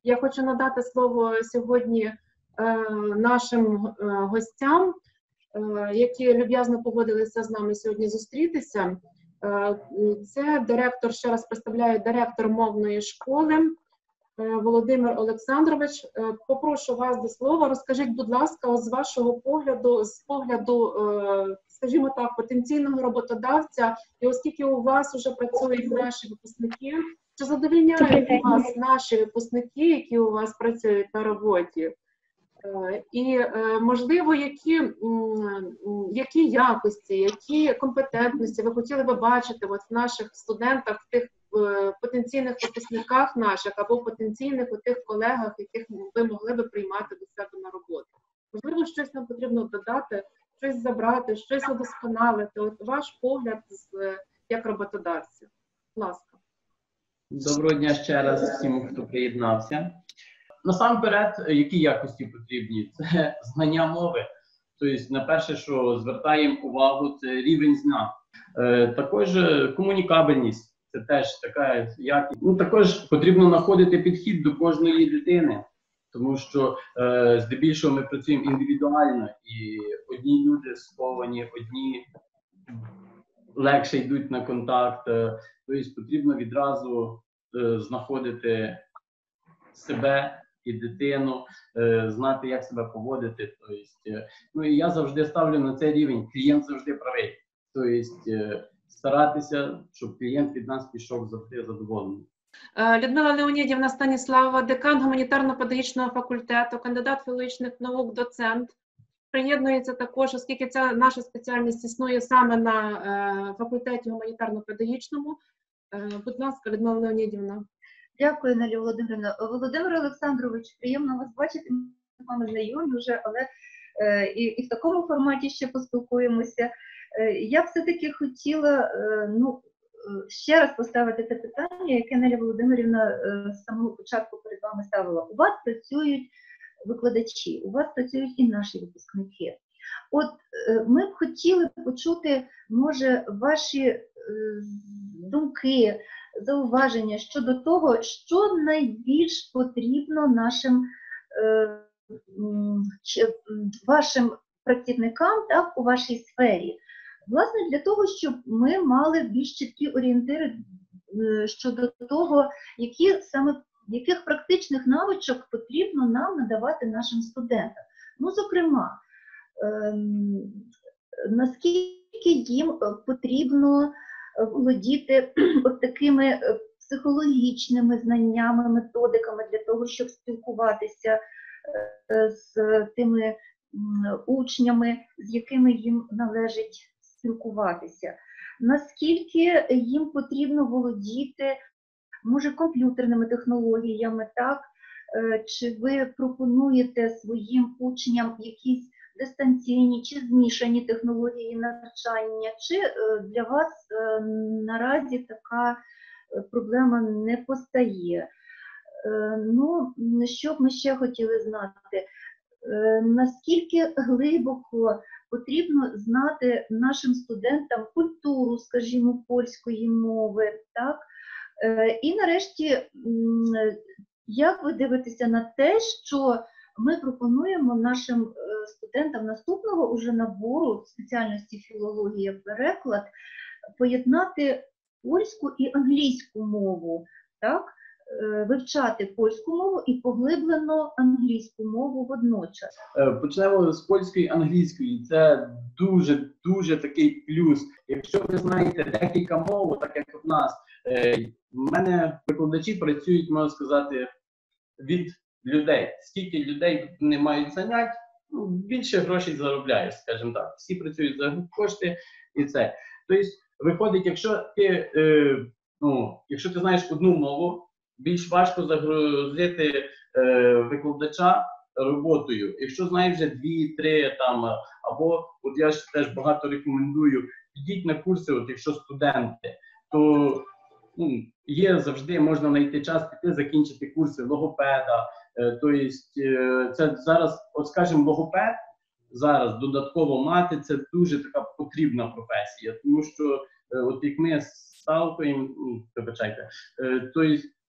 Я хочу надати слово сьогодні нашим гостям, які люб'язно погодилися з нами сьогодні зустрітися. Це директор, ще раз представляю, директор мовної школи Володимир Олександрович. Попрошу вас до слова. Розкажіть, будь ласка, з вашого погляду, з погляду, скажімо так, потенційного роботодавця, і оскільки у вас вже працюють наші випускники, чи задовольняють вас наші випускники, які у вас працюють на роботі? І, можливо, які якості, які компетентності ви хотіли би бачити от в наших студентах, в тих потенційних випускниках наших або потенційних у тих колегах, яких ви могли би приймати до себе на роботу? Можливо, щось нам потрібно додати, щось забрати, щось удосконалити. От ваш погляд як роботодавця. Будь ласка. Доброго дня ще раз всім, хто приєднався. Насамперед, які якості потрібні? Це знання мови. Тобто, на перше, що звертаємо увагу, це рівень знань. Також комунікабельність, це теж така якість. Також потрібно знаходити підхід до кожної дитини, тому що здебільшого ми працюємо індивідуально, і одні люди сховані, одні легше йдуть на контакт. Тобто, потрібно відразу знаходити себе і дитину, знати, як себе поводити. Тобто, і я завжди ставлю на цей рівень, клієнт завжди правий. Тобто, старатися, щоб клієнт від нас пішов завжди задоволений. Людмила Леонідівна Станіславова, декан гуманітарно-педагогічного факультету, кандидат філологічних наук, доцент. Приєднується також, оскільки ця наша спеціальність існує саме на факультеті гуманітарно-педагогічному. Будь ласка, Людмила Леонідівна. Дякую, Наталія Володимирівна. Володимир Олександрович, приємно вас бачити, ми з вами знайомі вже, але і в такому форматі ще поспілкуємося. Я все-таки хотіла ще раз поставити те питання, яке Наталія Володимирівна з самого початку перед вами ставила. У вас працюють викладачі, у вас працюють і наші випускники. От ми б хотіли почути, може, ваші думки, зауваження щодо того, що найбільш потрібно нашим вашим працівникам, так, у вашій сфері. Власне, для того, щоб ми мали більш чіткі орієнтири щодо того, яких практичних навичок потрібно нам надавати нашим студентам. Зокрема, наскільки їм потрібно володіти от такими психологічними знаннями, методиками для того, щоб спілкуватися з тими учнями, з якими їм належить спілкуватися. Наскільки їм потрібно володіти, може, комп'ютерними технологіями, так? Чи ви пропонуєте своїм учням якісь дистанційні чи змішані технології навчання, чи для вас наразі така проблема не постає? Що б ми ще хотіли знати? Наскільки глибоко потрібно знати нашим студентам культуру, скажімо, польської мови, так? І нарешті, як ви дивитеся на те, що ми пропонуємо нашим студентам наступного уже набору спеціальності філологія-переклад поєднати польську і англійську мову, так? Вивчати польську мову і поглиблено англійську мову водночас. Почнемо з польської і англійської. Це дуже такий плюс. Якщо ви знаєте декілька мов, так як в нас, в мене викладачі працюють, можна сказати, від людей. Скільки людей не мають занять, більше грошей заробляєш, скажімо так. Всі працюють за кошти і це. Тобто, виходить, якщо ти знаєш одну мову, більш важко загрузити викладача роботою. Якщо знаєш вже 2-3 там, або от я ж теж багато рекомендую, підіть на курси, от якщо студенти, то є завжди, можна знайти час піти, закінчити курси логопеда. Тобто це зараз, от скажімо, логопед зараз додатково мати, це дуже така потрібна професія, тому що от як ми сталкуємо, вибачайте, тобто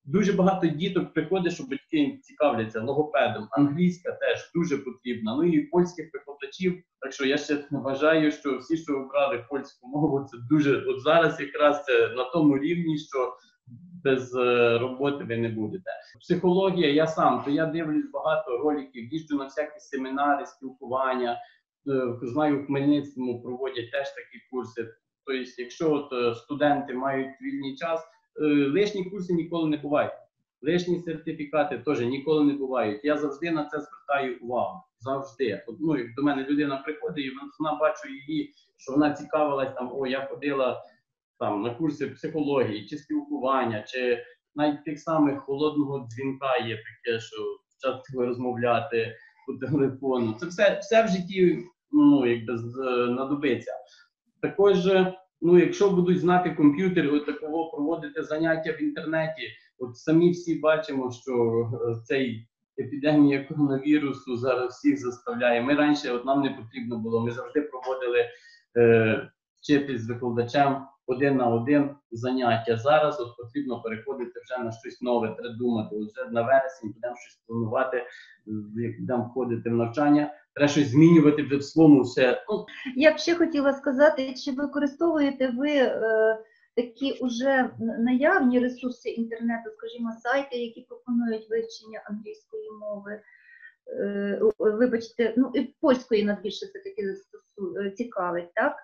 Дуже багато діток приходить, що батьки цікавляться логопедом. Англійська теж дуже потрібна. Ну і польських викладачів. Так що я ще вважаю, що всі, що обрали польську мову, це дуже, от зараз якраз це на тому рівні, що без роботи ви не будете. Психологія, я дивлюсь багато роликів, їжджу на всякі семінари, спілкування. Знаю, в Хмельницькому проводять теж такі курси. Тобто, якщо от студенти мають вільний час, лишні курси ніколи не бувають. Лишні сертифікати теж ніколи не бувають. Я завжди на це звертаю увагу. Завжди. От, ну, як до мене людина приходить, і вона бачу її, що вона цікавилась, там, я ходила там, на курси психології, чи спілкування, чи навіть тих самих холодного дзвінка є таке, що часто розмовляти по телефону. Це все в житті, ну, якби знадобиться. Також, ну, якщо будуть знати комп'ютер, от такого проводити заняття в інтернеті, от самі всі бачимо, що цей епідемія коронавірусу зараз всіх заставляє. Ми раніше, от нам не потрібно було, ми завжди проводили вчитись з викладачем 1 на 1 заняття. Зараз от потрібно переходити вже на щось нове, треба думати. От вже на вересень будемо щось планувати, як будемо входити в навчання. Треба щось змінювати вже в своєму все. Я б ще хотіла сказати, чи використовуєте ви такі уже наявні ресурси інтернету, скажімо, сайти, які пропонують вивчення англійської мови, вибачте, ну і польської надбільше все-таки цікавить, так?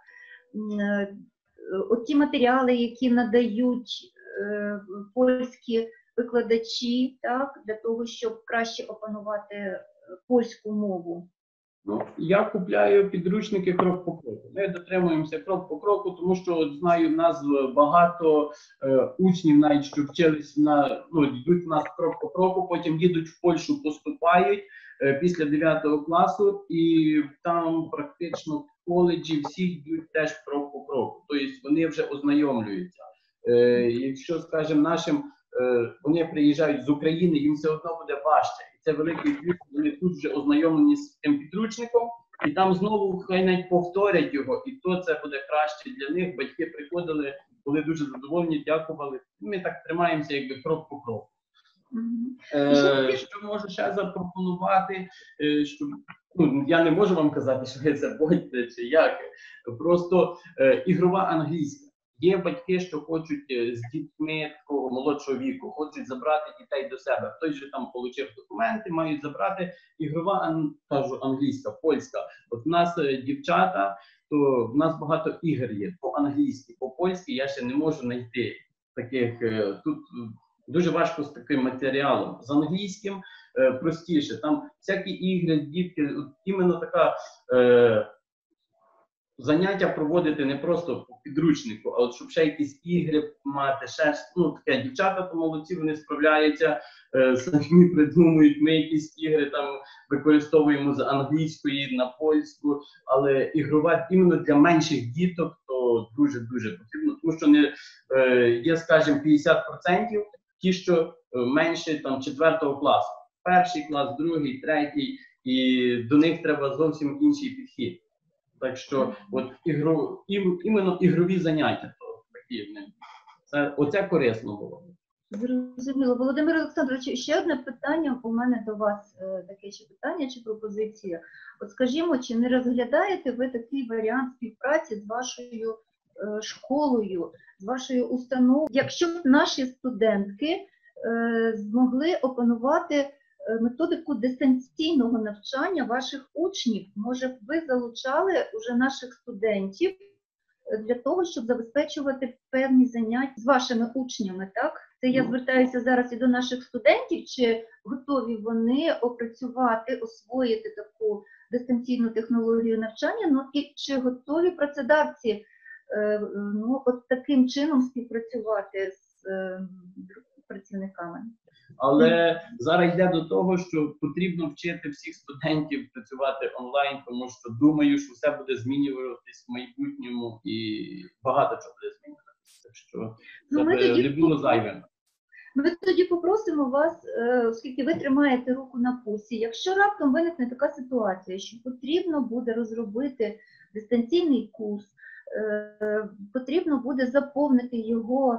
Оті матеріали, які надають польські викладачі, так, для того, щоб краще опанувати польську мову. Ну, я купляю підручники крок по кроку. Ми дотримуємося крок по кроку, тому що от, знаю, в нас багато учнів, навіть що вчились йдуть в нас крок по кроку, потім їдуть в Польщу, поступають після 9 класу, і там практично в коледжі всі йдуть теж крок по кроку. Тобто вони вже ознайомлюються. Якщо, скажімо, нашим вони приїжджають з України, їм все одно буде важче. І це великий плюс, вони тут вже ознайомлені з тим підручником, і там знову хай навіть повторять його, і то це буде краще для них. Батьки приходили, були дуже задоволені, дякували. Ми так тримаємося, якби крок по кроку. Що можу ще запропонувати? Я не можу вам казати, що ви це будете, чи як. Просто ігрова англійська. Є батьки, що хочуть з дітьми такого молодшого віку, хочуть забрати дітей до себе. Хтось же там отримав документи, мають забрати. Ігрова, англійська, польська. От в нас дівчата, то в нас багато ігор є по-англійськи, по-польськи я ще не можу знайти таких. Тут дуже важко з таким матеріалом. З англійським простіше. Там всякі ігри, дітки, іменно така... заняття проводити не просто по підручнику, а от щоб ще якісь ігри мати, ще таке, дівчата то молодці, вони справляються, самі придумують, ми якісь ігри там використовуємо з англійської на польську, але ігрова іменно для менших діток то дуже-дуже потрібно, тому що є, скажімо, 50% ті, що менше там 4 класу, 1 клас, 2, 3, і до них треба зовсім інший підхід. Так що от іменно ігрові заняття, то такі, оце корисно було. Зрозуміло. Володимир Олександрович, ще одне питання у мене до вас, таке ще питання чи пропозиція. От скажімо, чи не розглядаєте ви такий варіант співпраці з вашою школою, з вашою установою, якщо б наші студентки змогли опанувати методику дистанційного навчання ваших учнів? Може б ви залучали вже наших студентів для того, щоб забезпечувати певні заняття з вашими учнями, так? Це я звертаюся зараз і до наших студентів, чи готові вони опрацювати, освоїти таку дистанційну технологію навчання, ну і чи готові працедавці от таким чином співпрацювати з працівниками? Але зараз йде до того, що потрібно вчити всіх студентів працювати онлайн, тому що думаю, що все буде змінюватись в майбутньому і багато чого буде змінюватися. Так що це не було зайвим. Ми тоді попросимо вас, оскільки ви тримаєте руку на пульсі, якщо раптом виникне така ситуація, що потрібно буде розробити дистанційний курс, потрібно буде заповнити його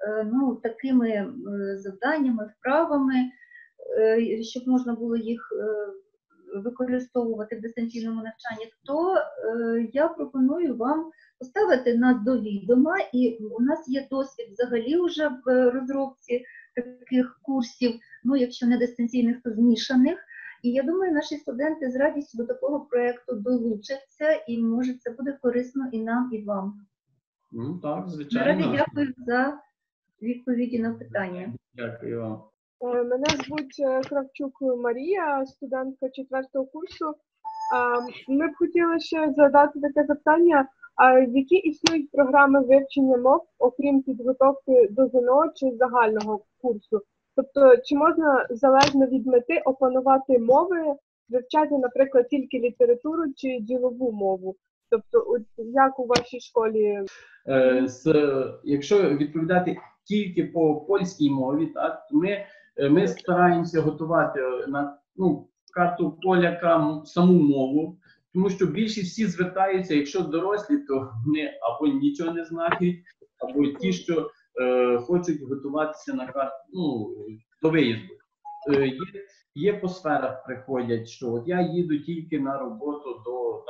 ну, такими завданнями, вправами, щоб можна було їх використовувати в дистанційному навчанні, то я пропоную вам поставити нас до відома, і у нас є досвід взагалі вже в розробці таких курсів, ну, якщо не дистанційних, то змішаних. І я думаю, наші студенти з радістю до такого проєкту долучаться, і може це буде корисно і нам, і вам. Ну так, звичайно. Наразі дякую за відповіді на питання. Дякую вам. Мене звуть Кравчук Марія, студентка 4-го курсу. Ми б хотіли ще задати таке запитання, які існують програми вивчення мов, окрім підготовки до ЗНО чи загального курсу? Тобто, чи можна залежно від мети опанувати мови, вивчати, наприклад, тільки літературу чи ділову мову? Тобто, от як у вашій школі? Якщо відповідати тільки по польській мові, так, ми стараємося готувати на карту поляка саму мову, тому що більшість всі звертаються, якщо дорослі, то вони або нічого не знають, або ті, що хочуть готуватися на карту, до виїзду. Є по сферах приходять, що от я їду тільки на роботу до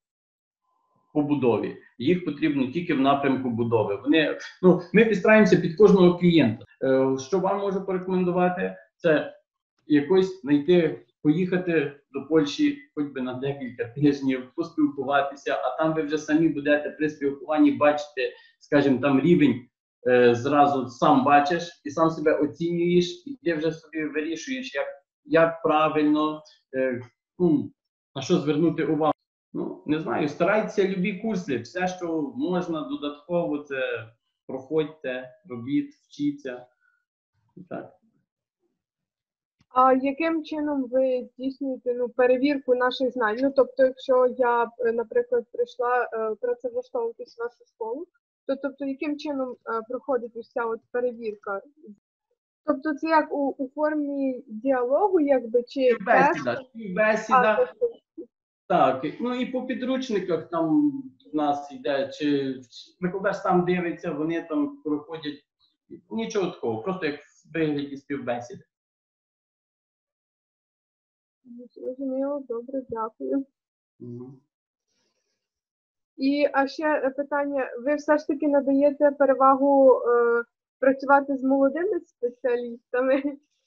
побудові. Їх потрібно тільки в напрямку будови. Ми підстраємося під кожного клієнта. Що вам можу порекомендувати? Це якось поїхати до Польщі хоч би на декілька тижнів, поспілкуватися, а там ви вже самі будете при спілкуванні бачити, скажімо, там рівень, зразу сам бачиш і сам себе оцінюєш, і ти вже собі вирішуєш, як правильно, на що звернути увагу. Не знаю, старайтеся любі курси, все, що можна додатково, це проходьте, робіть, вчіться. Так. А яким чином ви здійснюєте перевірку наших знань? Тобто, якщо я, наприклад, прийшла працевлаштовуватись в вашу школу, то тобто, яким чином проходить ось ця перевірка? Тобто це як у формі діалогу, якби, чи бесіда. Так, і по підручниках там в нас йде, чи викладач там дивиться, вони там проходять, нічого такого, просто як в вигляді співбесіди. Зрозуміло, добре, дякую. А ще питання, ви все ж таки надаєте перевагу працювати з молодими спеціалістами?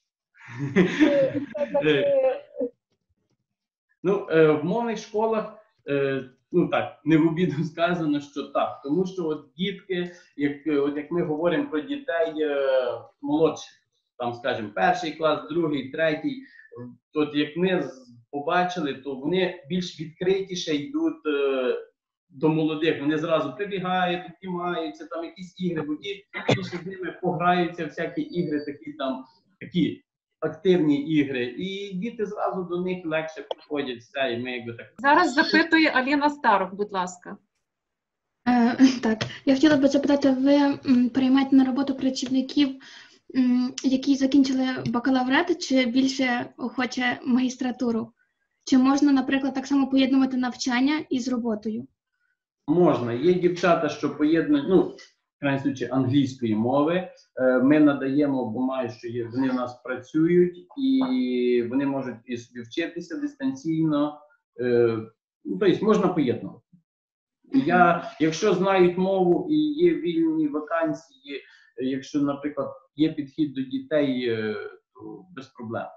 В мовних школах, не в обіду сказано, що так, тому що от дітки, як ми говоримо про дітей молодших, там, скажімо, 1-й клас, 2-й, 3-й, от як ми побачили, то вони більш відкритіше йдуть до молодих, вони зразу прибігають, піднімаються, там якісь ігри, бо ті більше з ними пограються, всякі ігри, такі активні ігри, і діти зразу до них легше підходять, все, і ми якби так. Зараз запитує Аліна Старок, будь ласка. Так, я хотіла би запитати, ви приймаєте на роботу працівників, які закінчили бакалаврат, чи більше охоче магістратуру? Чи можна, наприклад, так само поєднувати навчання із роботою? Можна. Є дівчата, що поєднують, в крайній случаї, англійської мови. Ми надаємо, бо вони в нас працюють, і вони можуть і собі вчитися дистанційно. Тобто можна поєднувати. Якщо знають мову і є вільні вакансії, якщо, наприклад, є підхід до дітей, то без проблем.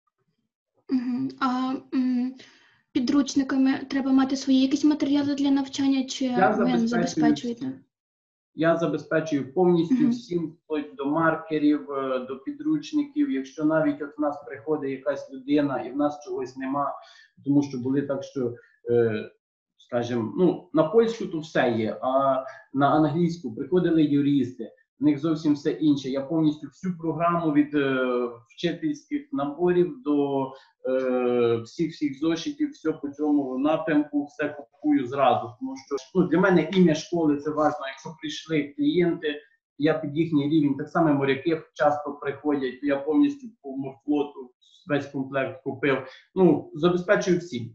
А підручниками треба мати свої якісь матеріали для навчання, чи ви забезпечуєте? Я забезпечую повністю всім, вплоть до маркерів, до підручників. Якщо навіть от в нас приходить якась людина і в нас чогось нема, тому що були так, що, скажімо, на польську то все є, а на англійську приходили юристи, в них зовсім все інше. Я повністю всю програму від вчительських наборів до всіх зошитів, все по цьому напрямку, все купую зразу. Тому що для мене ім'я школи це важливо. Якщо прийшли клієнти, я під їхній рівень, так само моряки часто приходять, я повністю по морфлоту весь комплект купив. Забезпечую всім.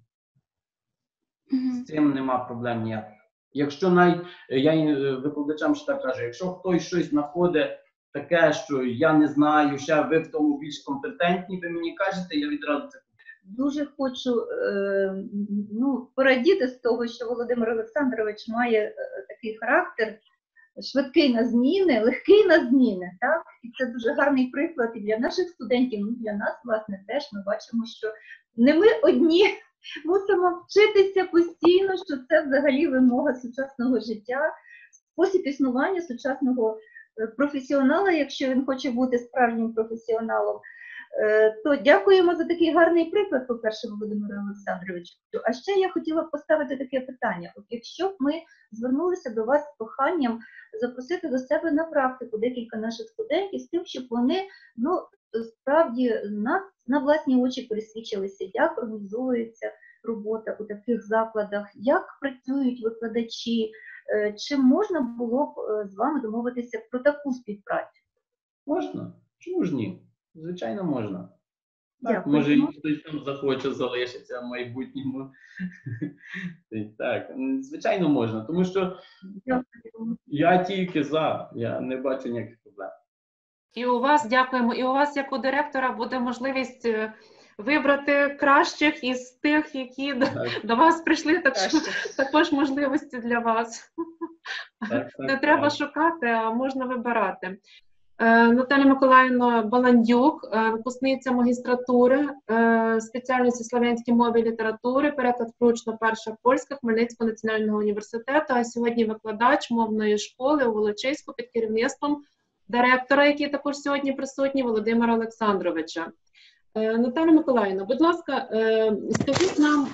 З цим нема проблем ніяких. Якщо навіть, я викладачам ще так кажу, якщо хтось щось знаходить таке, що я не знаю, ще ви в тому більш компетентні, ви мені кажете, я відразу це. Дуже хочу порадіти з того, що Володимир Олександрович має такий характер, швидкий на зміни, легкий на зміни. Так? І це дуже гарний приклад і для наших студентів, ну для нас, власне, теж ми бачимо, що не ми одні мусимо вчитися постійно, що це взагалі вимога сучасного життя, спосіб існування сучасного професіонала, якщо він хоче бути справжнім професіоналом. То дякуємо за такий гарний приклад, по-перше, Володимиру Олександровичу. А ще я хотіла б поставити таке питання. От якщо б ми звернулися до вас з проханням запросити до себе на практику декілька наших студентів з тим, щоб вони, справді, на власні очі пересвідчилися, як організовується робота у таких закладах, як працюють викладачі, чи можна було б з вами домовитися про таку співпрацю? Можна? Чому ж ні? Звичайно, можна. Так, Дякую. може, і хтось там захоче залишитися в майбутньому. Так, звичайно, можна. Тому що я тільки за, я не бачу ніяких проблем. І у вас, дякуємо, і у вас, як у директора, буде можливість вибрати кращих із тих, які до вас прийшли, так що також можливості для вас. Не треба шукати, а можна вибирати. Наталя Миколаївна Баландюк, випускниця магістратури спеціальності слов'янської мови і літератури, переклад включно перша польська Хмельницького національного університету, а сьогодні викладач мовної школи у Волочиську під керівництвом директора, який також сьогодні присутній, Володимира Олександровича. Наталя Миколаївна, будь ласка, скажіть нам,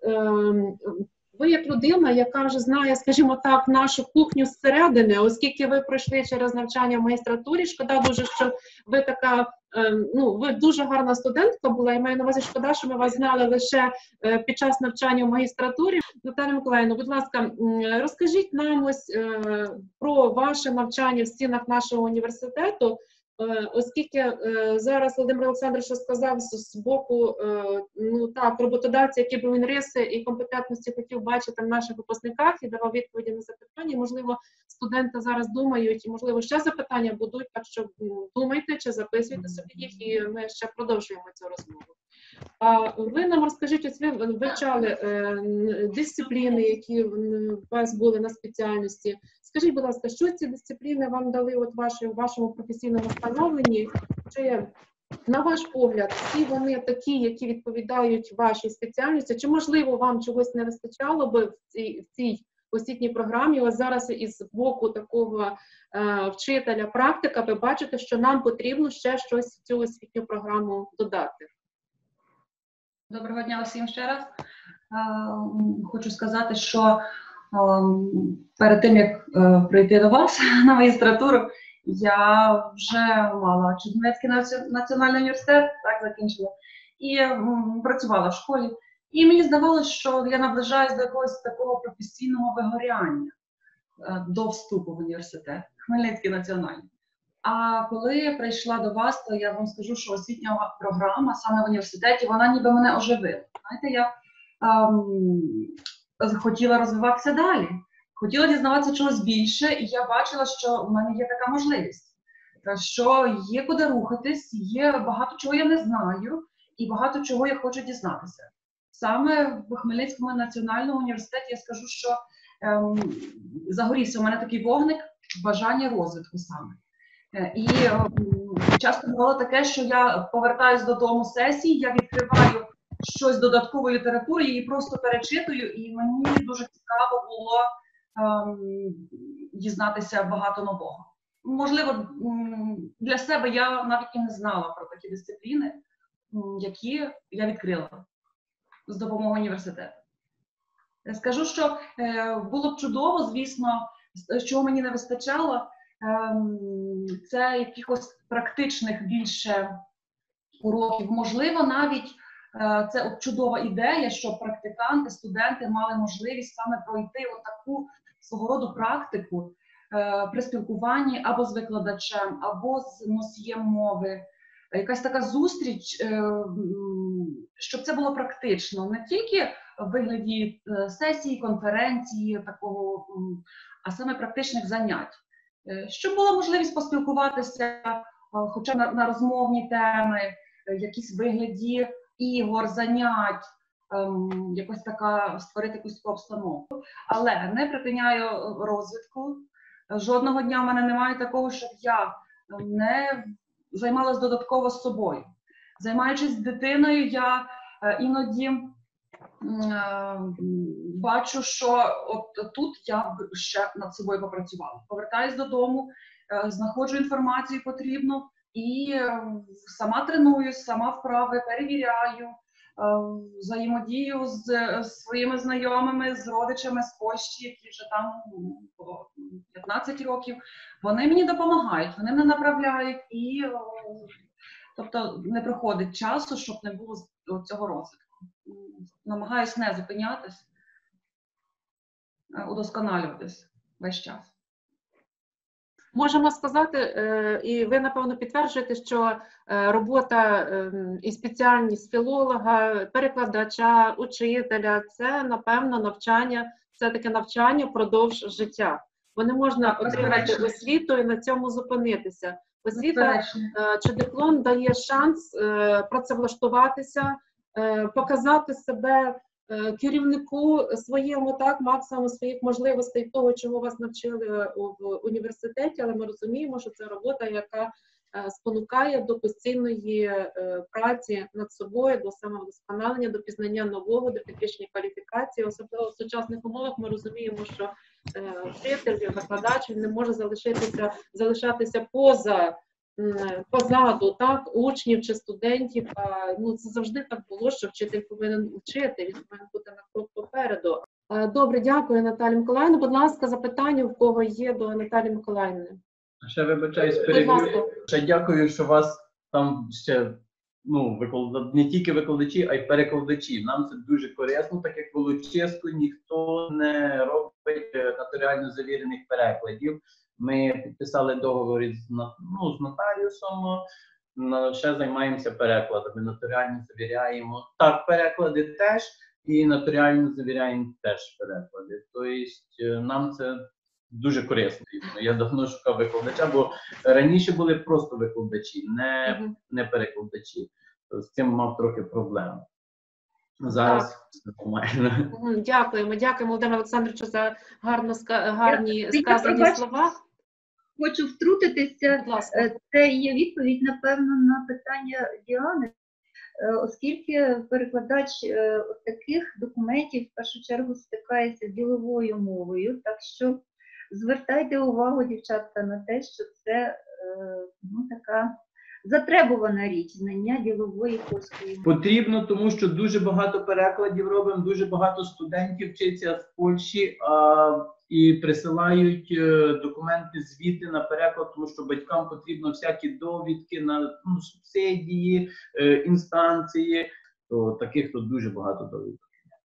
ви як людина, яка вже знає, скажімо так, нашу кухню зсередини, оскільки ви пройшли через навчання в магістратурі, шкода дуже, що ви така, ви дуже гарна студентка була, і маю на увазі, шкода, що ми вас знали лише під час навчання в магістратурі. Наталя Миколаївна, будь ласка, розкажіть нам ось про ваше навчання в стінах нашого університету, оскільки зараз Володимир Олександрович сказав з боку роботодавця, які б він риси і компетентності хотів бачити в наших випускниках і давав відповіді на запитання. Можливо, студенти зараз думають, і, можливо, ще запитання будуть, так що думайте чи записуйте собі їх, і ми ще продовжуємо цю розмову. А ви нам розкажіть, ось ви вивчали дисципліни, які у вас були на спеціальності. Скажіть, будь ласка, що ці дисципліни вам дали от в вашому професійному становленні? Чи, на ваш погляд, всі вони такі, які відповідають вашій спеціальності? Чи, можливо, вам чогось не вистачало би в цій освітній програмі? Ось зараз із боку такого вчителя, практика, ви бачите, що нам потрібно ще щось в цю освітню програму додати. Доброго дня усім ще раз. Хочу сказати, що перед тим, як прийти до вас на магістратуру, я вже мала Чернівецький національний університет, так, закінчила, і працювала в школі. І мені здавалося, що я наближаюсь до якогось такого професійного вигоряння до вступу в університет, Хмельницький національний. А коли я прийшла до вас, то я вам скажу, що освітня програма саме в університеті, вона ніби мене оживила. Знаєте, я хотіла розвиватися далі, хотіла дізнаватися чогось більше, і я бачила, що в мене є така можливість, що є куди рухатись, є багато чого я не знаю, і багато чого я хочу дізнатися. Саме в Хмельницькому національному університеті я скажу, що загорівся у мене такий вогник бажання розвитку саме. І часто бувало таке, що я повертаюсь додому з сесії, я відкриваю щось додаткової літератури, її просто перечитую, і мені дуже цікаво було дізнатися багато нового. Можливо, для себе я навіть і не знала про такі дисципліни, які я відкрила з допомогою університету. Скажу, що було б чудово, звісно, чого мені не вистачало, це якихось практичних більше уроків. Можливо, навіть це чудова ідея, щоб практиканти, студенти мали можливість саме пройти таку свого роду практику при спілкуванні або з викладачем, або з носієм мови. Якась така зустріч, щоб це було практично, не тільки в вигляді сесії, конференції, такого, а саме практичних занять. Щоб була можливість поспілкуватися хоча на розмовні теми, якісь вигляді ігор, занять, якось така, створити якусь таку обстановку. Але не припиняю розвитку. Жодного дня в мене немає такого, щоб я не займалась додатково з собою. Займаючись з дитиною, я іноді бачу, що от тут я б ще над собою попрацювала. Повертаюсь додому, знаходжу інформацію потрібну і сама тренуюсь, сама вправи перевіряю, взаємодію з своїми знайомими, з родичами з Польщі, які вже там по 15 років. Вони мені допомагають, вони мене направляють і тобто не проходить часу, щоб не було цього розвитку. Намагаюсь не зупинятись, удосконалюватись весь час. Можемо сказати, і ви, напевно, підтверджуєте, що робота і спеціальність філолога, перекладача, учителя – це, напевно, навчання, все-таки навчання впродовж життя. Бо не можна отримати освіту і на цьому зупинитися. Освіта чи диплом дає шанс працевлаштуватися, показати себе керівнику своєму, так, максимум своїх можливостей того, чого вас навчили в університеті, але ми розуміємо, що це робота, яка спонукає до постійної праці над собою, до самовдосконалення, до пізнання нового, до підвищення кваліфікації. Особливо в сучасних умовах ми розуміємо, що вчитель, викладач, він не може залишатися позаду, так, учнів чи студентів. Ну, це завжди так було, що вчитель повинен вчити, він повинен бути на крок попереду. Добре, дякую, Наталі Миколаївна. Будь ласка, запитання в кого є до Наталі Миколаївни. Ще вибачаюсь, переб'ю. Ще дякую, що вас там ще, не тільки викладачі, а й перекладачі. Нам це дуже корисно, так як Волочиську ніхто не робить нотаріально завірених перекладів. Ми підписали договір з нотаріусом, ще займаємося перекладами, нотаріально завіряємо. Так, переклади теж, і нотаріально завіряємо теж переклади. Тобто нам це дуже корисно. Я давно шукав викладача, бо раніше були просто викладачі, не перекладачі. З цим мав трохи проблем. Зараз все нормально. Дякуємо, Володимир Олександровичу, за гарні сказані слова. Хочу втрутитися. Це є відповідь, напевно, на питання Діани, оскільки перекладач таких документів в першу чергу стикається з діловою мовою, так що звертайте увагу, дівчатка, на те, що це така затребувана річ, знання ділової польської мови. Потрібно, тому що дуже багато перекладів робимо, дуже багато студентів вчаться з Польщі і присилають документи, звіти на переклад, тому що батькам потрібно всякі довідки на субсидії, інстанції. То таких тут дуже багато довідок.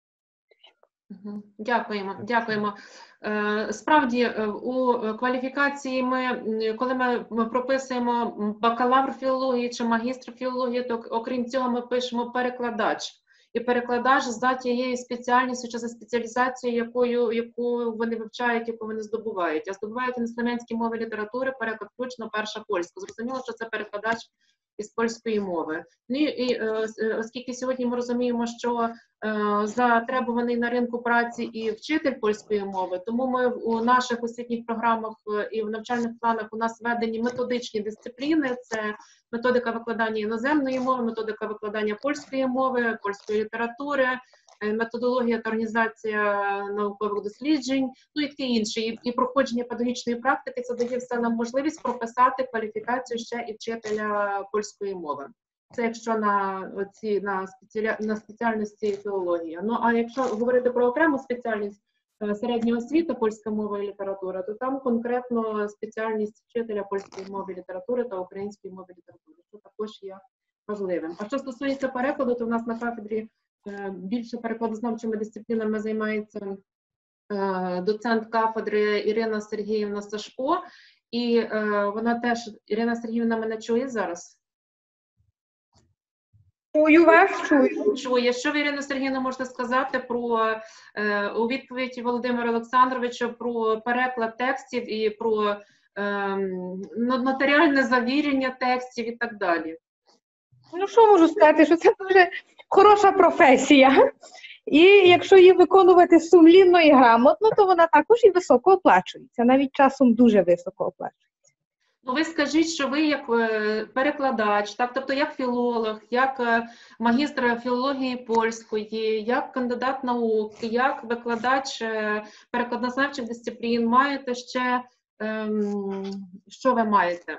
Дякуємо. Справді, у кваліфікації коли ми прописуємо бакалавр філології чи магістр філології, то окрім цього ми пишемо перекладач. І перекладач за тією спеціальністю чи за спеціалізацією, яку вони вивчають, яку вони здобувають. А здобувають інослов'янські мови літератури, переклад включно перша польська. Зрозуміло, що це перекладач із польської мови. І оскільки сьогодні ми розуміємо, що затребуваний на ринку праці і вчитель польської мови, тому ми у наших освітніх програмах і в навчальних планах у нас введені методичні дисципліни. Це методика викладання іноземної мови, методика викладання польської мови, польської літератури, методологія та організація наукових досліджень, і таке інше. І проходження педагогічної практики, це дає все нам можливість прописати кваліфікацію ще і вчителя польської мови. Це якщо на спеціальності філологія. А якщо говорити про окрему спеціальність середня освіта, польська мова і література, то там конкретно спеціальність вчителя польської мови і літератури та української мови і літератури. Це також є важливим. А що стосується перекладу, то в нас на кафедрі більше перекладознавчими дисциплінами займається доцент кафедри Ірина Сергіївна Сашко. І вона теж, Ірина Сергіївна, мене чує зараз? Чую вас, чую. Чує. Що ви, Ірина Сергіївна, можете сказати у відповідь Володимиру Олександровичу про переклад текстів і про нотаріальне завірення текстів і так далі. Ну, що можу сказати, що це дуже хороша професія. І якщо її виконувати сумлінно і грамотно, то вона також і високо оплачується, навіть часом дуже високо оплачується. Ну, ви скажіть, що ви як перекладач, так, тобто як філолог, як магістр філології польської, як кандидат наук, як викладач перекладнознавчих дисциплін, маєте ще, що ви маєте?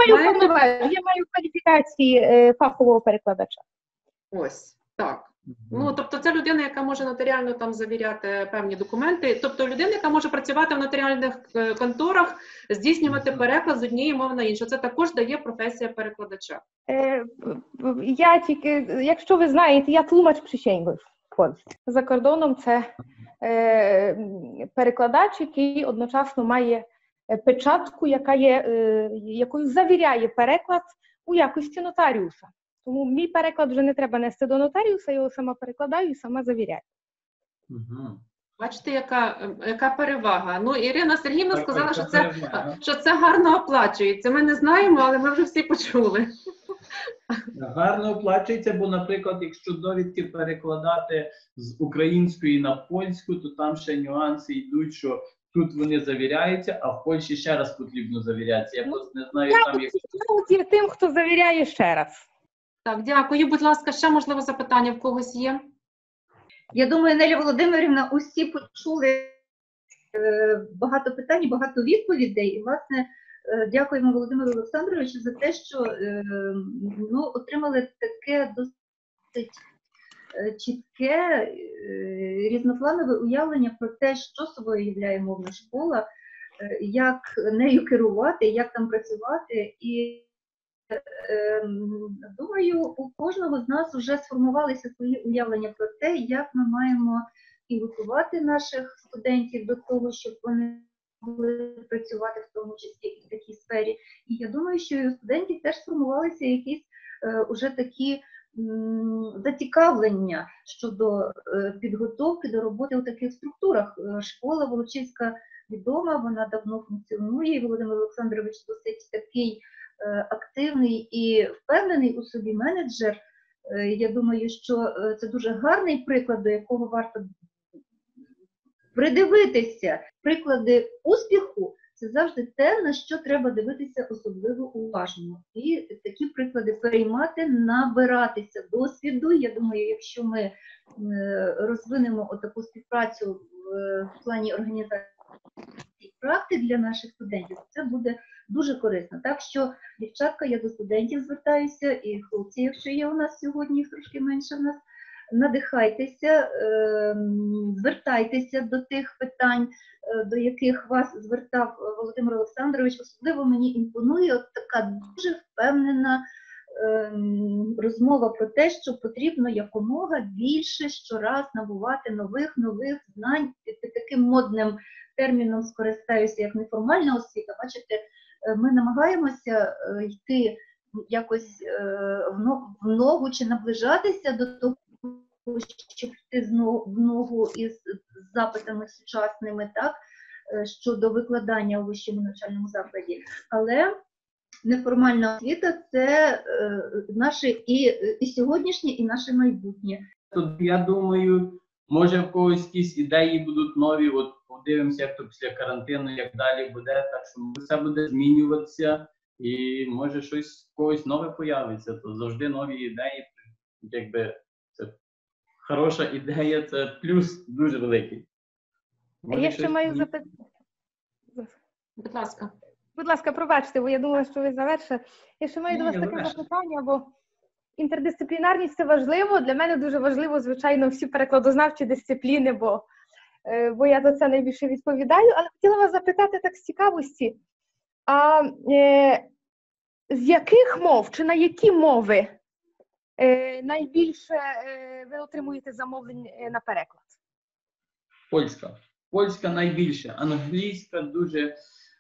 Я маю кваліфікації фахового перекладача. Ось, так. Ну, тобто це людина, яка може нотаріально там завіряти певні документи, тобто людина, яка може працювати в нотаріальних конторах, здійснювати переклад з однієї мови на іншу. Це також дає професія перекладача. Я тільки, якщо ви знаєте, я тлумач przysięgłych в Польщі. За кордоном це перекладач, який одночасно має печатку, яка є, якою завіряє переклад у якості нотаріуса. Тому мій переклад вже не треба нести до нотаріуса, я його сама перекладаю і сама завіряю. Бачите, яка перевага. Ну, Ірина Сергіївна сказала, що це гарно оплачується. Ми не знаємо, але ми вже всі почули. Гарно оплачується, бо, наприклад, якщо довідки перекладати з української на польську, то там ще нюанси йдуть, що тут вони завіряються, а в Польщі ще раз потрібно завірятися. Я просто не знаю, там як... Я тим, хто завіряє ще раз. Так, дякую. Будь ласка, ще, можливо, запитання в когось є? Я думаю, Неля Володимирівна, усі почули багато питань, багато відповідей. І, власне, дякуємо Володимиру Олександровичу за те, що отримали таке досить чітке, різнопланове уявлення про те, що собою являє мовна школа, як нею керувати, як там працювати. І думаю, у кожного з нас вже сформувалися свої уявлення про те, як ми маємо підготувати наших студентів до того, щоб вони могли працювати в тому числі і в такій сфері. І я думаю, що і у студентів теж сформувалися якісь уже такі зацікавлення щодо підготовки до роботи у таких структурах. Школа Волочиська відома, вона давно функціонує, і Володимир Олександрович досить такий активний і впевнений у собі менеджер. Я думаю, що це дуже гарний приклад, до якого варто придивитися. Приклади успіху – це завжди те, на що треба дивитися особливо уважно. І такі приклади переймати, набиратися досвіду. Я думаю, якщо ми розвинемо таку співпрацю в плані організації практик для наших студентів, це буде дуже корисно. Так що, дівчатка, я до студентів звертаюся, і хлопці, якщо є у нас сьогодні, їх трошки менше в нас, надихайтеся, звертайтеся до тих питань, до яких вас звертав Володимир Олександрович. Особливо мені імпонує така дуже впевнена розмова про те, що потрібно якомога більше щораз набувати нових знань. Таким модним терміном скористаюся, як неформальна освіта. Бачите, ми намагаємося йти якось в ногу чи наближатися до того, щоб йти в ногу із запитами сучасними, так, щодо викладання у вищому навчальному закладі. Але неформальна освіта – це наше і сьогоднішнє, і наше майбутнє. Тут, я думаю, може в когось якісь ідеї будуть нові, от подивимося, як то після карантину, як далі буде, так що все буде змінюватися, і може щось в когось нове появиться, то завжди нові ідеї, якби це хороша ідея, це плюс дуже великий. Може, я ще маю запитання. Будь ласка. Будь ласка, пробачте, бо я думала, що ви завершили. Я ще маю до вас таке запитання, бо інтердисциплінарність – це важливо. Для мене дуже важливо, звичайно, всі перекладознавчі дисципліни, бо я за це найбільше відповідаю. Але хотіла вас запитати так з цікавості, а з яких мов чи на які мови найбільше ви отримуєте замовлень на переклад? Польська. Польська найбільше. Англійська дуже...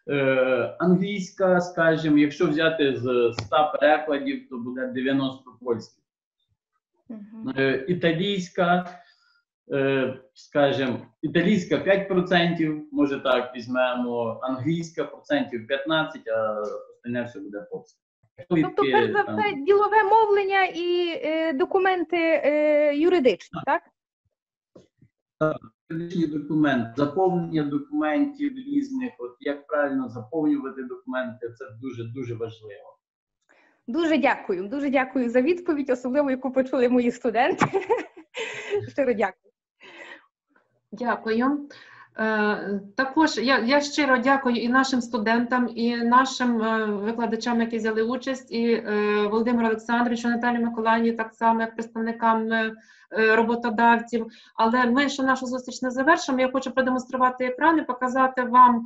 Англійська, скажімо, якщо взяти з 100 перекладів, то буде 90 польських. Італійська, скажімо, італійська 5%, може так візьмемо, англійська процентів 15%, а остальне все буде польське. Тобто, перш за все, ділове мовлення і документи юридичні, так? Так, юридичні документи, заповнення документів різних, от як правильно заповнювати документи, це дуже важливо. Дуже дякую за відповідь, особливо яку почули мої студенти. Щиро дякую. Дякую. Також я щиро дякую і нашим студентам, і нашим викладачам, які взяли участь, і Володимиру Олександровичу, Наталі Миколаївні, так само як представникам роботодавців. Але ми ще нашу зустріч не завершимо. Я хочу продемонструвати екран і показати вам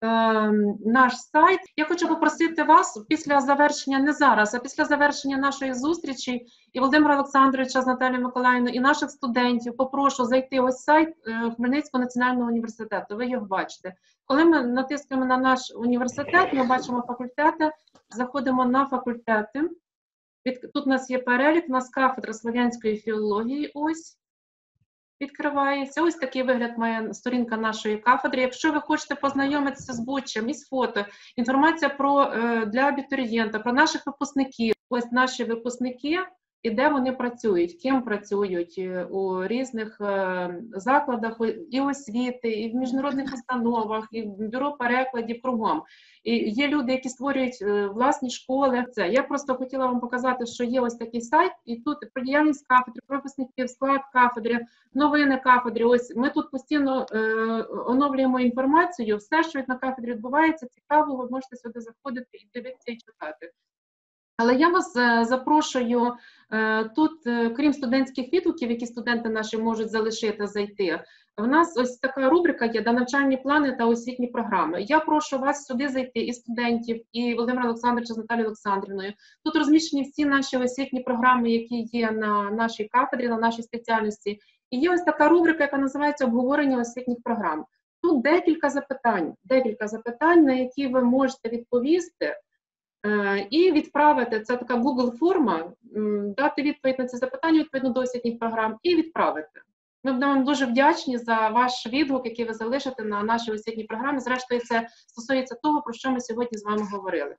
наш сайт. Я хочу попросити вас після завершення, не зараз, а після завершення нашої зустрічі, і Володимира Олександровича з Наталією Миколаївною, і наших студентів, попрошу зайти ось сайт Хмельницького національного університету. Ви його бачите. Коли ми натискаємо на наш університет, ми бачимо факультети, заходимо на факультети. Тут у нас є перелік, у нас кафедра слов'янської філології, ось. Відкривається. Ось такий вигляд має сторінка нашої кафедри. Якщо ви хочете познайомитися з будь-чим, із фото, інформація для абітурієнта, про наших випускників. Ось наші випускники і де вони працюють, ким працюють у різних закладах і освіти, і в міжнародних установах, і в бюро перекладів, кругом. І є люди, які створюють власні школи. Я просто хотіла вам показати, що є ось такий сайт, і тут про діяльність кафедри, про випускників, склад кафедри, новини кафедри. Ось ми тут постійно оновлюємо інформацію, все, що на кафедрі відбувається, цікаво, ви можете сюди заходити і дивитися, і читати. Але я вас запрошую тут, крім студентських відгуків, які студенти наші можуть залишити, зайти, в нас ось така рубрика є, де навчальні плани та освітні програми. Я прошу вас сюди зайти, і студентів, і Володимира Олександровича з Наталією Олександрівною. Тут розміщені всі наші освітні програми, які є на нашій кафедрі, на нашій спеціальності. І є ось така рубрика, яка називається «Обговорення освітніх програм». Тут декілька запитань, на які ви можете відповісти, і відправити, це така Google-форма, дати відповідь на ці запитання відповідно до освітніх програм і відправити. Ми будемо вам дуже вдячні за ваш відгук, який ви залишите на нашій освітній програмі. Зрештою, це стосується того, про що ми сьогодні з вами говорили.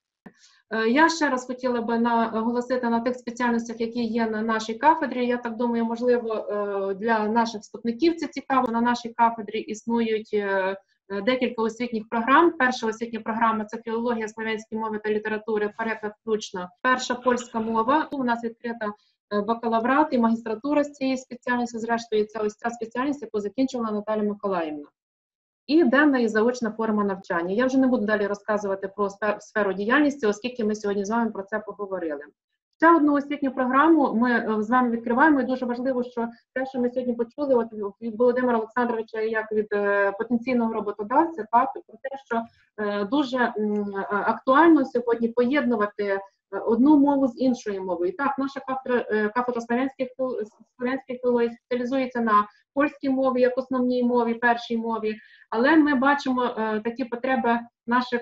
Я ще раз хотіла би наголосити на тих спеціальностях, які є на нашій кафедрі. Я так думаю, можливо, для наших вступників це цікаво. На нашій кафедрі існують декілька освітніх програм. Перша освітня програма – це філологія, слов'янські мови та літератури, переклад включно. Перша польська мова. У нас відкрита бакалаврат і магістратура з цієї спеціальності. Зрештою, це ось ця спеціальність, яку закінчила Наталія Миколаївна. І денна і заочна форма навчання. Я вже не буду далі розказувати про сферу діяльності, оскільки ми сьогодні з вами про це поговорили. Ще одну освітню програму ми з вами відкриваємо, і дуже важливо, що те, що ми сьогодні почули від Володимира Олександровича, як від потенційного роботодавця, так, про те, що дуже актуально сьогодні поєднувати одну мову з іншою мовою. І так, наша кафедра слов'янської філології спеціалізується на польській мові, як основній мові, першій мові, але ми бачимо такі потреби наших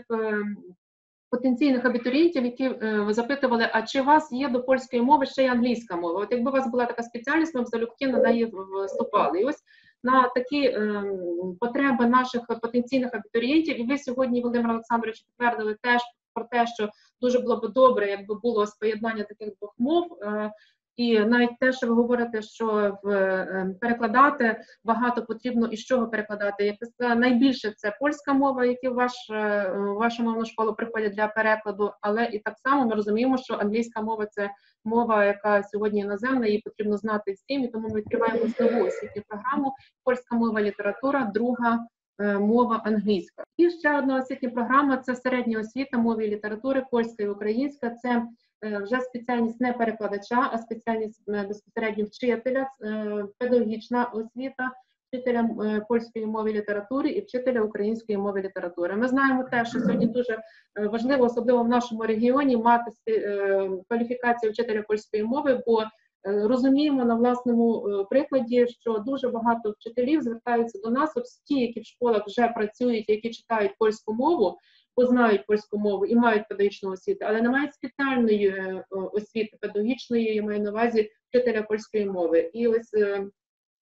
потенційних абітурієнтів, які запитували, а чи у вас є до польської мови ще й англійська мова? От якби у вас була така спеціальність, ми б залюбки на неї вступали. І ось на такі потреби наших потенційних абітурієнтів, і ви сьогодні, Володимир Олександрович, підтвердили теж про те, що дуже було б добре, якби було поєднання таких двох мов. І навіть те, що ви говорите, що перекладати багато потрібно, і з чого перекладати. Як ви сказали, найбільше це польська мова, які в вашу мовну школу приходять для перекладу, але і так само ми розуміємо, що англійська мова – це мова, яка сьогодні іноземна, її потрібно знати всім, і тому ми відкриваємо нову освітню програму «Польська мова, література», друга мова англійська. І ще одна освітня програма – це середня освіта мови і літератури, польська і українська. Це вже спеціальність не перекладача, а спеціальність безпосередньо вчителя, педагогічна освіта, вчителя польської мови і літератури і вчителя української мови і літератури. Ми знаємо те, що сьогодні дуже важливо, особливо в нашому регіоні, мати кваліфікацію вчителя польської мови, бо розуміємо на власному прикладі, що дуже багато вчителів звертаються до нас, от ті, які в школах вже працюють, які читають польську мову, познають польську мову і мають педагогічну освіту, але не мають спеціальної освіти педагогічної, я маю на увазі вчителя польської мови. І ось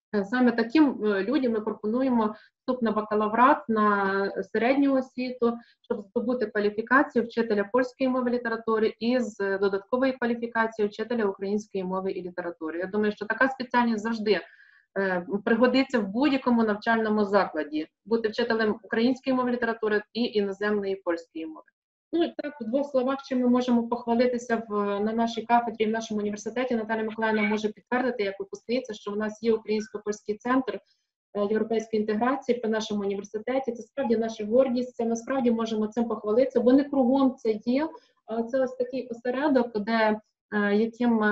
Саме таким людям ми пропонуємо вступ на бакалаврат, на середню освіту, щоб здобути кваліфікацію вчителя польської мови і літератури із додатковою кваліфікацією вчителя української мови і літератури. Я думаю, що така спеціальність завжди пригодиться в будь-якому навчальному закладі, бути вчителем української мови і літератури і іноземної польської мови. Ну і так, в двох словах, чим ми можемо похвалитися на нашій кафедрі, в нашому університеті. Наталя Миколаївна може підтвердити, як випускниця, що в нас є Українсько-польський центр європейської інтеграції при нашому університеті. Це справді наша гордість, це ми справді можемо цим похвалитися, бо не кругом це є, але це ось такий осередок, яким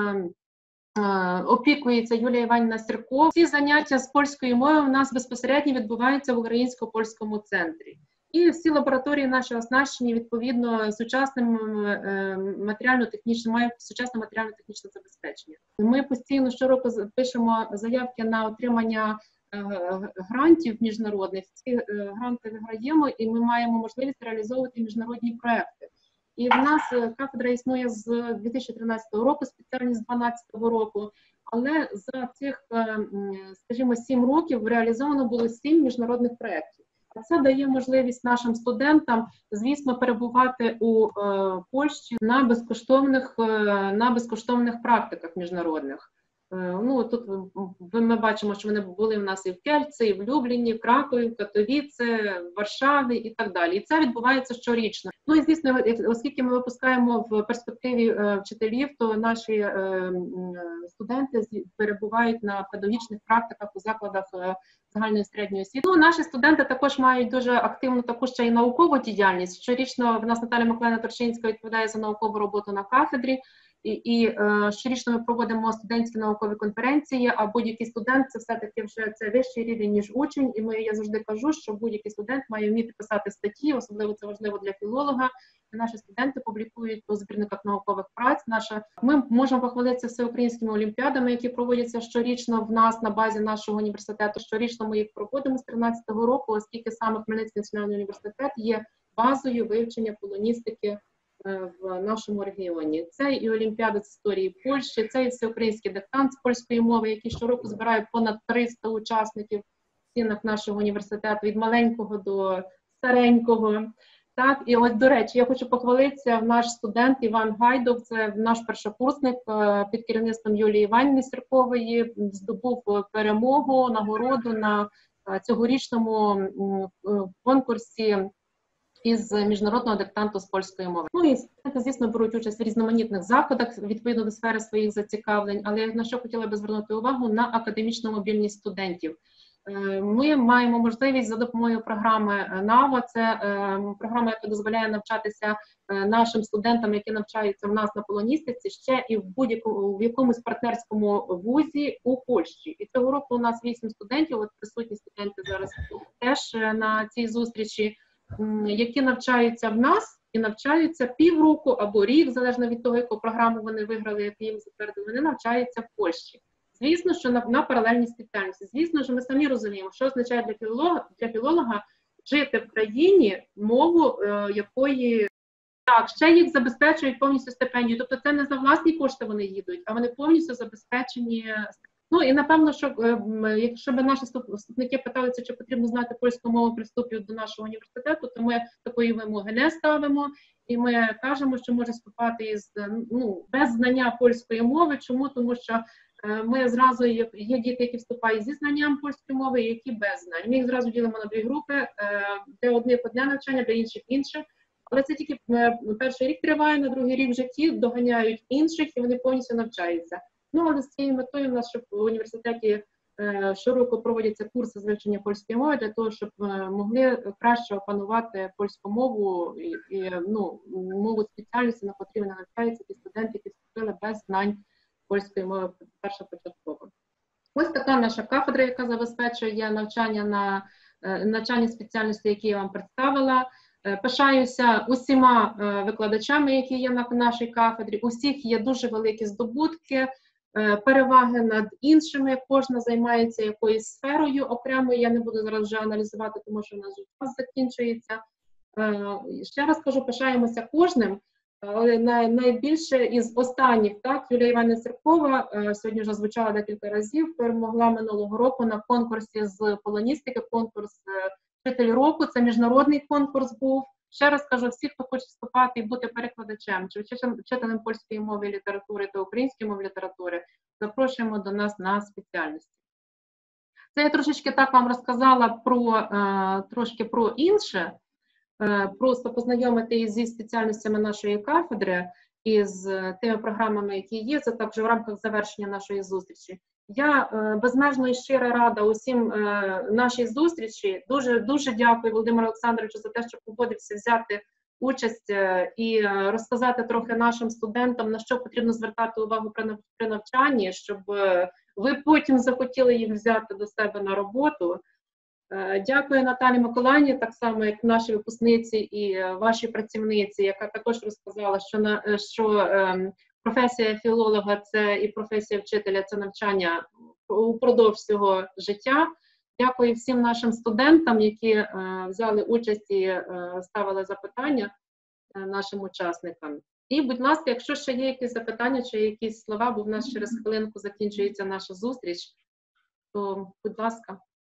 опікується Юлія Іванівна Сірко. Ці заняття з польської мови у нас безпосередньо відбуваються в Українсько-польському центрі. І всі лабораторії наші оснащені відповідно сучасним матеріально-технічним, мають сучасне матеріально-технічне забезпечення. Ми постійно щороку пишемо заявки на отримання грантів міжнародних. Ці гранти виграємо, і ми маємо можливість реалізовувати міжнародні проекти. І в нас кафедра існує з 2013 року, спеціальність з 2012 року, але за цих, скажімо, 7 років реалізовано було 7 міжнародних проєктів. Це дає можливість нашим студентам, звісно, перебувати у Польщі на безкоштовних практиках міжнародних. Ну, тут ми бачимо, що вони були в нас і в Кельці, і в Любліні, в Кракові, в Катовіці, в Варшаві і так далі. І це відбувається щорічно. Ну і, звісно, оскільки ми випускаємо в перспективі вчителів, то наші студенти перебувають на педагогічних практиках у закладах загальної середньої освіти. Ну, наші студенти також мають дуже активну таку ще й наукову діяльність. Щорічно в нас Наталя Миколаївна Торчинська відповідає за наукову роботу на кафедрі. І щорічно ми проводимо студентські наукові конференції, а будь-який студент – це все-таки вже це вищий рівень, ніж учень. І я завжди кажу, що будь-який студент має вміти писати статті, особливо це важливо для філолога. І наші студенти публікують у збірниках наукових праць. Ми можемо похвалитися всеукраїнськими олімпіадами, які проводяться щорічно в нас на базі нашого університету. Щорічно ми їх проводимо з 2013 року, оскільки саме Хмельницький національний університет є базою вивчення полоністики в нашому регіоні. Це і Олімпіада з історії Польщі, це і всеукраїнський диктант з польської мови, який щороку збирає понад 300 учасників в стінах нашого університету, від маленького до старенького. Так, і ось, до речі, я хочу похвалитися, наш студент Іван Гайдов, це наш першокурсник під керівництвом Юлії Іванівни Сіркової, здобув перемогу, нагороду на цьогорічному конкурсі із міжнародного диктанту з польської мови. Ну і студенти, звісно, беруть участь в різноманітних заходах відповідно до сфери своїх зацікавлень, але на що хотіла би звернути увагу – на академічну мобільність студентів. Ми маємо можливість за допомогою програми НАВА, це програма, яка дозволяє навчатися нашим студентам, які навчаються в нас на полоністиці, ще і в якомусь партнерському вузі у Польщі. І цього року у нас 8 студентів, от присутні студенти зараз теж на цій зустрічі, які навчаються в нас і навчаються півроку або рік, залежно від того, яку програму вони виграли, яку їм затвердили, вони навчаються в Польщі. Звісно, що на паралельній спеціальності. Звісно, що ми самі розуміємо, що означає для філолога жити в країні, мову якої так, ще їх забезпечують повністю стипендію. Тобто це не за власні кошти вони їдуть, а вони повністю забезпечені. Ну і напевно, що якщо б наші вступники питалися, чи потрібно знати польську мову при вступі до нашого університету, то ми такої вимоги не ставимо. І ми кажемо, що може вступати без знання польської мови. Чому? Тому що ми зразу є діти, які вступають зі знанням польської мови, і які без знань. Ми їх зразу ділимо на 2 групи, для одних одне навчання, для інших інше. Але це тільки перший рік триває, на другий рік в житті доганяють інших, і вони повністю навчаються. Ну, але з цією метою у нас, щоб в університеті щороку проводяться курси з вивчення польської мови, для того, щоб могли краще опанувати польську мову і мову спеціальності, на котрій вони навчаються, ті студенти, які вступили без знань польської мови першопочатково. Ось така наша кафедра, яка забезпечує навчання спеціальності, які я вам представила. Пишаюся усіма викладачами, які є на нашій кафедрі. Усіх є дуже великі здобутки, переваги над іншими. Кожна займається якоюсь сферою окремою. Я не буду зараз вже аналізувати, тому що в нас вже час закінчується. Ще раз кажу, пишаємося кожним. Але найбільше із останніх, так, Юлія Іванівна Сіркова, сьогодні вже звучала декілька разів, перемогла минулого року на конкурсі з полоністики, конкурс «Вчитель року», це міжнародний конкурс був. Ще раз кажу, всі, хто хоче вступати і бути перекладачем, чи вчителем польської мови і літератури та української мови і літератури, запрошуємо до нас на спеціальності. Це я трошечки так вам розказала трошки про інше, просто познайомити зі спеціальностями нашої кафедри і з тими програмами, які є, це також в рамках завершення нашої зустрічі. Я безмежно і щиро рада усім нашій зустрічі. Дуже дякую Володимиру Олександровичу за те, що погодився взяти участь і розказати трохи нашим студентам, на що потрібно звертати увагу при навчанні, щоб ви потім захотіли їх взяти до себе на роботу. Дякую Наталі Миколаївні, так само як нашій випускниці і вашій працівниці, яка також розказала, що професія філолога це і професія вчителя це навчання упродовж всього життя. Дякую всім нашим студентам, які взяли участь і ставили запитання нашим учасникам. І, будь ласка, якщо ще є якісь запитання чи якісь слова, бо в нас через хвилинку закінчується наша зустріч, то, будь ласка.